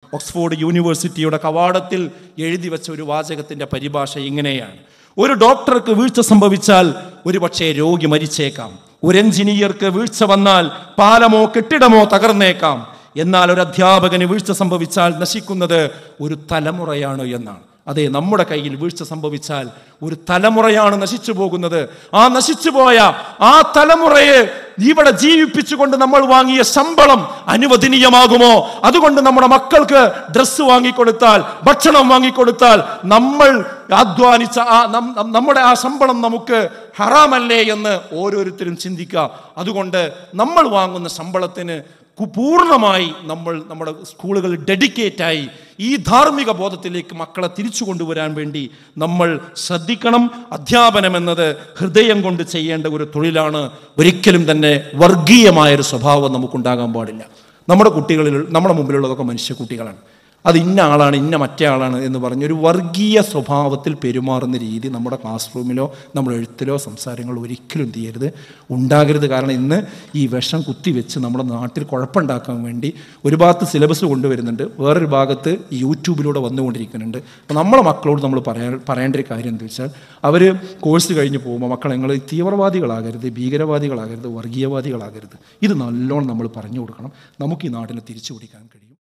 Oxford യൂണിവേഴ്സിറ്റിയുടെ കവാടത്തിൽ എഴുതി വെച്ച ഒരു വാചകത്തിൻ്റെ പരിഭാഷ ഇങ്ങനെയാണ്: ഒരു ഡോക്ടർക്ക് വീഴ്ച സംഭവിച്ചാൽ ഒരുപക്ഷെ രോഗി മരിച്ചേക്കാം, ഒരു എഞ്ചിനീയർക്ക് വീഴ്ച വന്നാൽ പാലമോ കെട്ടിടമോ തകർന്നേക്കാം, എന്നാൽ ഒരു അധ്യാപകന് വീഴ്ച സംഭവിച്ചാൽ നശിക്കുന്നത് ഒരു തലമുറയാണ് എന്നാണ്. അതെ, നമ്മുടെ കയ്യിൽ വീഴ്ച സംഭവിച്ചാൽ ഒരു തലമുറയാണ് നശിച്ചു പോകുന്നത്. ആ നശിച്ചുപോയ ആ തലമുറയെ ഇവിടെ ജീവിപ്പിച്ചുകൊണ്ട് നമ്മൾ വാങ്ങിയ ശമ്പളം അനുവദനീയമാകുമോ? അതുകൊണ്ട് നമ്മുടെ മക്കൾക്ക് ഡ്രസ്സ് വാങ്ങിക്കൊടുത്താൽ, ഭക്ഷണം വാങ്ങിക്കൊടുത്താൽ, നമ്മൾ അധ്വാനിച്ച നമ്മുടെ ആ ശമ്പളം നമുക്ക് ഹറാമല്ലേ എന്ന് ഓരോരുത്തരും ചിന്തിക്കുക. അതുകൊണ്ട് നമ്മൾ വാങ്ങുന്ന ശമ്പളത്തിന് പൂർണ്ണമായി നമ്മൾ നമ്മുടെ സ്കൂളുകളിൽ ഡെഡിക്കേറ്റായി ഈ ധാർമ്മിക ബോധത്തിലേക്ക് മക്കളെ തിരിച്ചു കൊണ്ടുവരാൻ വേണ്ടി നമ്മൾ ശ്രദ്ധിക്കണം. അധ്യാപനം എന്നത് ഹൃദയം കൊണ്ട് ചെയ്യേണ്ട ഒരു തൊഴിലാണ്. ഒരിക്കലും തന്നെ വർഗീയമായൊരു സ്വഭാവം നമുക്കുണ്ടാകാൻ പാടില്ല. നമ്മുടെ കുട്ടികളിൽ, നമ്മുടെ മുമ്പിലുള്ളതൊക്കെ മനുഷ്യക്കുട്ടികളാണ്. അത് ഇന്ന ആളാണ്, ഇന്ന മറ്റേ ആളാണ് എന്ന് പറഞ്ഞൊരു വർഗീയ സ്വഭാവത്തിൽ പെരുമാറുന്ന രീതി നമ്മുടെ ക്ലാസ് റൂമിലോ നമ്മുടെ എഴുത്തിലോ സംസാരങ്ങളോ ഒരിക്കലും ചെയ്യരുത്, ഉണ്ടാകരുത്. കാരണം ഇന്ന് ഈ വിഷം കുത്തിവെച്ച് നമ്മുടെ നാട്ടിൽ കുഴപ്പമുണ്ടാക്കാൻ വേണ്ടി ഒരു ഭാഗത്ത് സിലബസ് കൊണ്ടുവരുന്നുണ്ട്, വേറൊരു ഭാഗത്ത് യൂട്യൂബിലൂടെ വന്നുകൊണ്ടിരിക്കുന്നുണ്ട്. അപ്പോൾ നമ്മളെ മക്കളോട് നമ്മൾ പറയേണ്ട ഒരു കാര്യം എന്താ വെച്ചാൽ, അവർ കോഴ്സ് കഴിഞ്ഞ് പോകുമ്പോൾ മക്കളെ നിങ്ങൾ തീവ്രവാദികളാകരുത്, ഭീകരവാദികളാകരുത്, വർഗീയവാദികളാകരുത്. ഇത് നല്ലോണം നമ്മൾ പറഞ്ഞു കൊടുക്കണം. നമുക്ക് ഈ നാടിനെ തിരിച്ചു പിടിക്കാൻ കഴിയും.